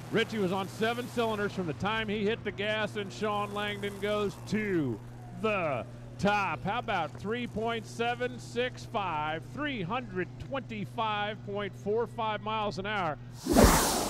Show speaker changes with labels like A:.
A: Richie was on 7 cylinders from the time he hit the gas, and Shawn Langdon goes to the top. How about 3.765, 325.45 miles an hour.